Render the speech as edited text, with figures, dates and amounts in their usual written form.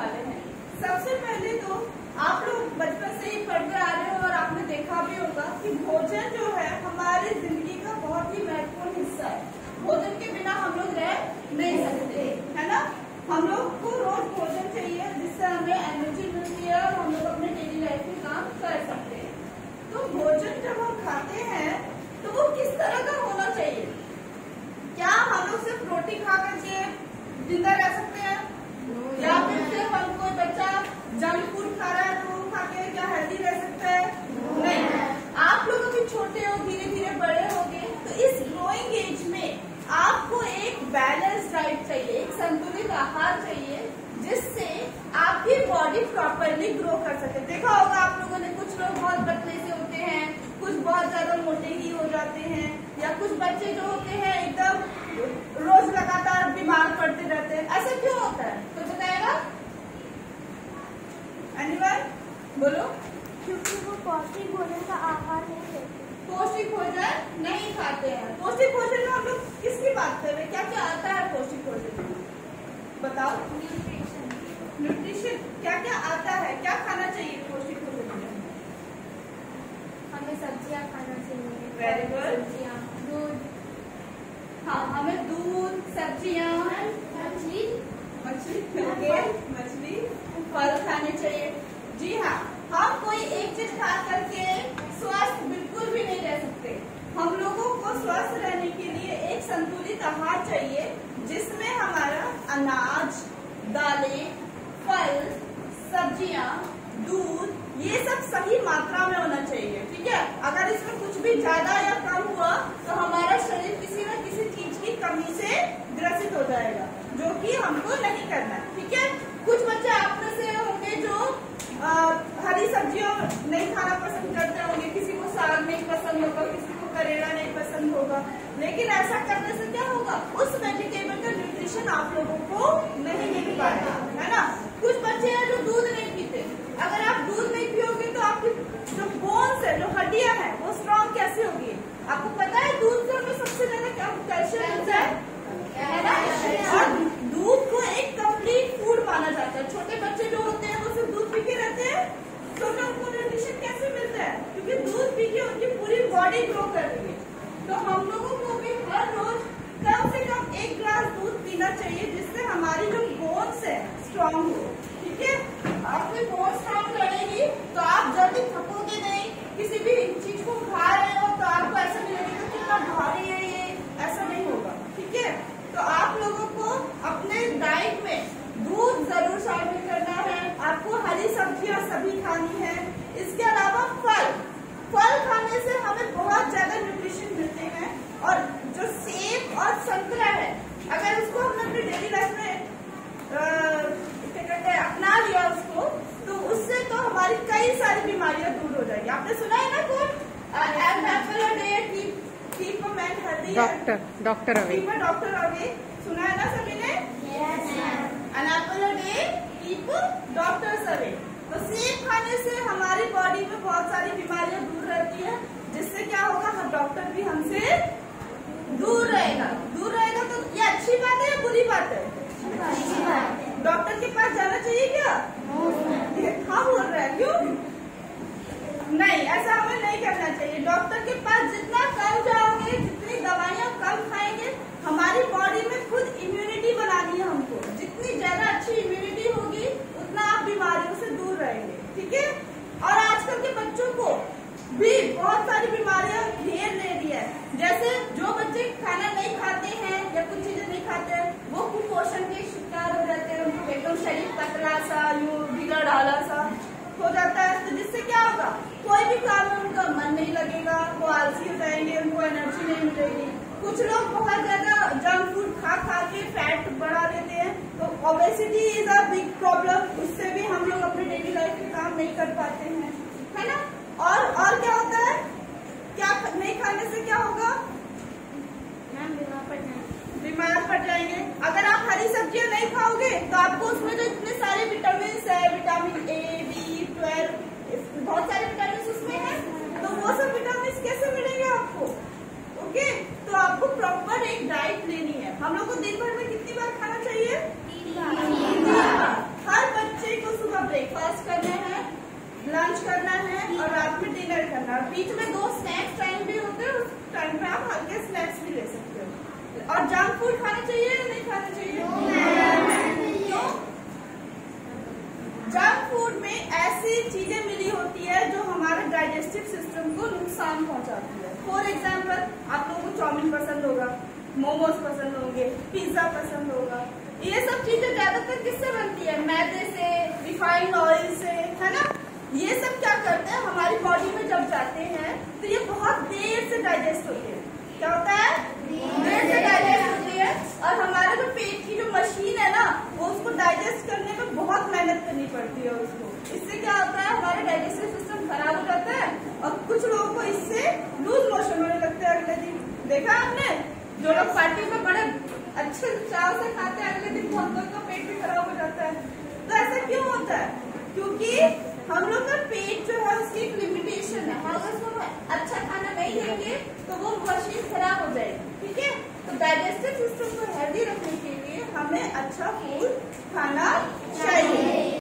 वाले हैं। सबसे पहले तो आप लोग बचपन से ही पढ़ते आ रहे हो और आपने देखा भी होगा कि भोजन जो है हमारी जिंदगी का बहुत ही महत्वपूर्ण हिस्सा है। भोजन के बिना हम लोग रह नहीं सकते, है ना। हम लोग को रोज भोजन चाहिए जिससे हमें एनर्जी मिलती है और हम लोग अपने डेली लाइफ में काम कर सकते हैं। तो भोजन जब हम खाते हैं तो वो किस तरह का होना चाहिए? क्या हम लोग सिर्फ रोटी खा करके जिंदा रह सकते हैं या फिर सिर्फ हम कोई बच्चा जंक फूड खा रहा है तो वो खा के क्या हेल्दी रह सकता है? नहीं। आप लोग अभी छोटे हो, धीरे धीरे बड़े होंगे, तो इस ग्रोइंग एज में आपको एक बैलेंस डाइट चाहिए, एक संतुलित आहार चाहिए जिससे आपकी बॉडी प्रॉपरली ग्रो कर सके। देखा होगा आप लोगों ने, कुछ लोग बहुत पतले से होते हैं, कुछ बहुत ज्यादा मोटे ही हो जाते हैं, या कुछ बच्चे जो होते हैं एकदम रोज लगातार बीमार पड़ते रहते हैं। ऐसा क्यों होता है? तो बताएगा? एनीवन बोलो। क्योंकि वो पौष्टिक भोजन का आहार नहीं लेते। पौष्टिक भोजन नहीं खाते हैं। पौष्टिक भोजन में हम लोग किसकी बात कर रहे हैं? क्या क्या आता है पौष्टिक भोजन में? बताओ। न्यूट्रिशन क्या क्या आता है? क्या खाना चाहिए पौष्टिक भोजन में? हमें सब्जियां खाना चाहिए। Very good. सब्जियां, दूध। हाँ, हमें दूध, सब्जियां, मछली, मछली, फल खाने चाहिए। जी हाँ, हम कोई एक चीज खा करके स्वस्थ बिल्कुल भी नहीं रह सकते। हम लोगों को स्वस्थ रहने के लिए एक संतुलित आहार चाहिए जिसमें हमारा अनाज, दालें, फल, सब्जियां, दूध, ये सब सही मात्रा में होना चाहिए। ठीक है, अगर इसमें कुछ भी ज्यादा या कम हुआ तो हमारा शरीर किसी न किसी चीज की कमी से ग्रसित हो जाएगा, जो कि हमको नहीं करना है। ठीक है, कुछ बच्चे आप में से होंगे जो हरी सब्जियां नहीं खाना पसंद करते होंगे, किसी को साग नहीं पसंद होगा, किसी को करेला नहीं पसंद होगा, लेकिन ऐसा करने से क्या होगा? उस वेजिटेबल का न्यूट्रिशन आप लोगों को नहीं मिल पाएगा, है ना। कुछ बच्चे हैं जो दूध नहीं पीते। अगर आप दूध नहीं पियोगे तो आपकी जो बोन्स है, जो हड्डियां हैं, वो स्ट्रॉन्ग कैसे होगी? आपको पता है दूध से हमें सबसे ज्यादा कैल्शियम मिलता है ना। और दूध को एक कंप्लीट फूड माना जाता है। छोटे बच्चे जो होते हैं वो सिर्फ दूध पी के रहते हैं, तो उनको न्यूट्रिशन कैसे मिलता है? क्योंकि दूध पी के उनकी पूरी बॉडी ग्रो कर रही है। तो हम लोगों को भी हर रोज कम से कम 1 ग्लास दूध पीना चाहिए जिससे हमारी जो बोन्स है स्ट्रॉन्ग हो। ठीक है, आपकी बोन स्ट्रॉन्ग रहेगी तो आप जल्दी थकोगे नहीं। किसी भी चीज को खा रहे हो तो आपको ऐसा नहीं लगेगा कितना भारी है ये, ऐसा नहीं होगा। ठीक है, तो आप लोगों को अपने डाइट में दूध जरूर शामिल करना है। आपको हरी सब्जियां सभी खानी है। इसके अलावा फल खाने से हमें बहुत ज्यादा न्यूट्रिशन मिलते हैं। और जो सेब और संतरा है, अगर उसको हमने अपनी डेली लाइफ में अपना लिया उसको, तो उससे तो हमारी कई सारी बीमारियां दूर हो जाएगी। आपने सुना है ना quote, an apple a day keep a man healthy, doctor away, doctor away, सुना है ना सभी ने? An apple a day keep doctors away. तो सेब खाने से हमारी बॉडी में बहुत सारी बीमारियां दूर रहती है, जिससे क्या होगा? हम डॉक्टर भी हमसे दूर रहेगा। तो ये अच्छी बात है या बुरी बात है? डॉक्टर के पास जाना चाहिए क्या? हाँ बोल रहा है, क्यों नहीं? ऐसा हमें नहीं करना चाहिए। डॉक्टर के पास जितना कम जाओगे, जितनी दवाइयाँ कम खाएंगे, हमारी बॉडी में खुद इम्यूनिटी बनानी है हमको। जितनी ज्यादा अच्छी इम्यूनिटी होगी उतना आप बीमारियों से दूर रहेंगे। ठीक है, और आजकल के बच्चों को भी बहुत सारी बीमारियां घेर ले रही है। जैसे जो बच्चे खाना नहीं खाते हैं या कुछ चीजें नहीं खाते हैं, वो कुपोषण के शिकार हो जाते हैं। उनको एकदम शरीर पतला सा, यूं ढीला ढाला सा हो जाता है। तो जिससे क्या होगा? कोई भी काम में उनका मन नहीं लगेगा, वो आलसी हो जाएंगे, उनको एनर्जी नहीं मिलेगी। कुछ लोग बहुत ज्यादा जंक फूड खा के फैट बढ़ा लेते हैं, तो obesity is a big problem. उससे भी हम लोग अपने डेली लाइफ में काम नहीं कर पाते हैं, है ना। और क्या होता है? क्या नहीं खाने से क्या होगा? बीमार पड़ जाएंगे। अगर आप हरी सब्जियां नहीं खाओगे तो आपको उसमें जो इतने सारे विटामिन है, विटामिन ए, B12, बहुत सारे विटामिन उसमें है, तो वो सब विटामिन कैसे मिलेंगे आपको? ओके, तो आपको प्रॉपर एक डाइट लेनी है। हम लोग को दिन भर में कितनी बार खाना चाहिए? 3 बार। हर बच्चे ब्रेकफास्ट करना है, लंच करना है और रात में डिनर करना है। बीच में 2 स्नैक्स टाइम भी होते हैं, उस टाइम में आप हल्के स्नैक्स भी ले सकते हो। और जंक फूड खाना चाहिए या नहीं खाना चाहिए? क्यों? जंक फूड में ऐसी चीजें मिली होती है जो हमारे डाइजेस्टिव सिस्टम को नुकसान पहुंचाती है। फॉर एग्जाम्पल, आप लोगों को चाउमीन पसंद होगा, मोमोज पसंद होंगे, पिज्जा पसंद होगा। ये सब चीजें ज्यादातर किससे बनती है? मैदे से, रिफाइंड ऑयल से, है ना। ये सब क्या करते हैं, हमारी बॉडी में जब जाते हैं तो ये बहुत देर से डाइजेस्ट होते हैं। क्या होता है? देर से डाइजेस्ट होती है। और हमारे जो पेट की जो मशीन है ना, वो उसको डाइजेस्ट करने में बहुत मेहनत करनी पड़ती है उसको। इससे क्या होता है, हमारा डाइजेस्टिव सिस्टम खराब हो जाता है और कुछ लोगों को इससे लूज मोशन होने लगता है अगले दिन। देखा आपने? जो लोग पार्टी में बड़े अच्छे चाव से खाते हैं, अगले दिन बहुत लोगों का पेट भी खराब हो जाता है। तो ऐसा क्यों होता है? क्योंकि हम लोग का पेट जो है उसकी एक लिमिटेशन है। अगर उसको अच्छा खाना नहीं देंगे तो वो मशीन खराब हो जाएगी। ठीक है, तो डाइजेस्टिव सिस्टम को हेल्दी रखने के लिए हमें अच्छा फूड खाना चाहिए।